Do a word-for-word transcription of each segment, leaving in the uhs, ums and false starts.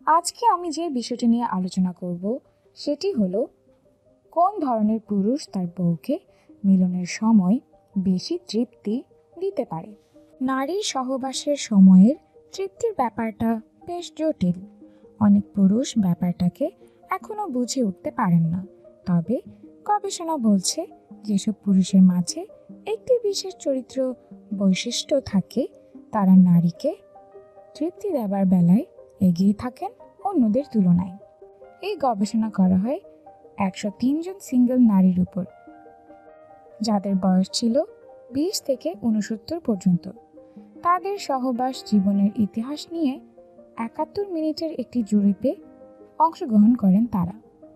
আজকে আমি যে বিষয়টি নিয়ে আলোচনা করব সেটি হলো কোন ধরনের পুরুষ তার বউকে মিলনের সময় বেশি তৃপ্তি দিতে পারে। নারীর সহবাসের সময়ের তৃপ্তির ব্যাপারটা বেশ জটিল। অনেক পুরুষ ব্যাপারটাকে এখনো বুঝে উঠতে পারেন না। তবে গবেষণা বলছে যেসব পুরুষের মাঝে একটি বিশেষ চরিত্র বৈশিষ্ট্য থাকে তারা নারীকে তৃপ্তি দেবার বেলায় এগিয়ে থাকেন অন্যদের তুলনায়। এই গবেষণা করা হয় একশো তিন জন সিঙ্গেল নারীর উপর, যাদের বয়স ছিল বিশ থেকে উনসত্তর পর্যন্ত। তাদের সহবাস জীবনের ইতিহাস নিয়ে একাত্তর মিনিটের একটি জরিপে অংশগ্রহণ করেন তারা।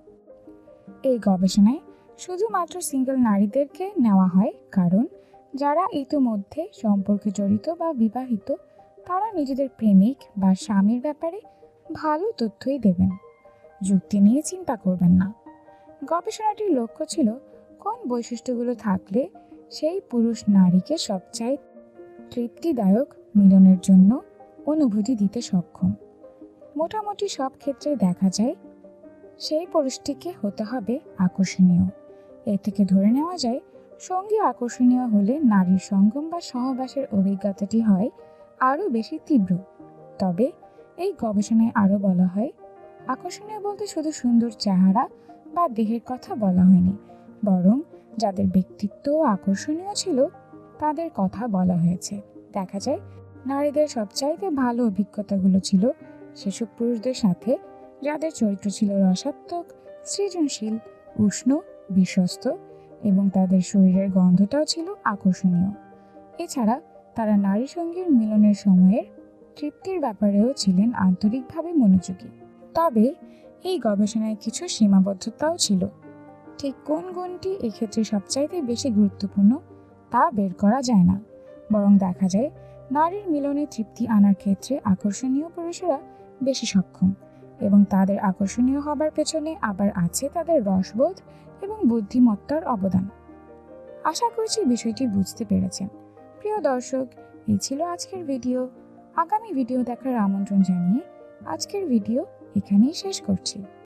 এই গবেষণায় শুধুমাত্র সিঙ্গেল নারীদেরকে নেওয়া হয়, কারণ যারা ইতিমধ্যে সম্পর্কে জড়িত বা বিবাহিত তারা নিজেদের প্রেমিক বা স্বামীর ব্যাপারে ভালো তথ্যই দেবেন, যুক্তি নিয়ে চিন্তা করবেন না। গবেষণাটির লক্ষ্য ছিল কোন বৈশিষ্ট্যগুলো থাকলে সেই পুরুষ নারীকে সবচাইতে তৃপ্তিদায়ক মিলনের জন্য অনুভূতি দিতে সক্ষম। মোটামুটি সব ক্ষেত্রে দেখা যায় সেই পুরুষটিকে হতে হবে আকর্ষণীয়। এ থেকে ধরে নেওয়া যায় সঙ্গী আকর্ষণীয় হলে নারীর সঙ্গম বা সহবাসের অভিজ্ঞতাটি হয় আরও বেশি তীব্র। তবে এই গবেষণায় আরও বলা হয় আকর্ষণীয় বলতে শুধু সুন্দর চেহারা বা দেহের কথা বলা হয়নি, বরং যাদের ব্যক্তিত্ব আকর্ষণীয় ছিল তাদের কথা বলা হয়েছে। দেখা যায় নারীদের সবচাইতে ভালো অভিজ্ঞতাগুলো ছিল সেসব পুরুষদের সাথে যাদের চরিত্র ছিল রসাত্মক, সৃজনশীল, উষ্ণ, বিশ্বস্ত এবং তাদের শরীরের গন্ধটাও ছিল আকর্ষণীয়। এছাড়া তারা নারী সঙ্গীর মিলনের সময়ের তৃপ্তির ব্যাপারেও ছিলেন আন্তরিকভাবে মনোযোগী। তবে এই গবেষণায় কিছু সীমাবদ্ধতাও ছিল। ঠিক কোন গুণটি এক্ষেত্রে সবচাইতে বেশি গুরুত্বপূর্ণ তা বের করা যায় না, বরং দেখা যায় নারীর মিলনে তৃপ্তি আনার ক্ষেত্রে আকর্ষণীয় পুরুষেরা বেশি সক্ষম এবং তাদের আকর্ষণীয় হবার পেছনে আবার আছে তাদের রসবোধ এবং বুদ্ধিমত্তার অবদান। আশা করছি বিষয়টি বুঝতে পেরেছেন। প্রিয় দর্শক, এই ছিল আজকের ভিডিও। আগামী ভিডিও দেখার আমন্ত্রণ জানিয়ে আজকের ভিডিও এখানেই শেষ করছি।